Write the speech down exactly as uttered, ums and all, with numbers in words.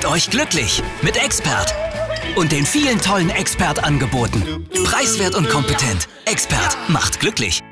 euch glücklich mit Expert und den vielen tollen Expert-Angeboten. Preiswert und kompetent. Expert macht glücklich.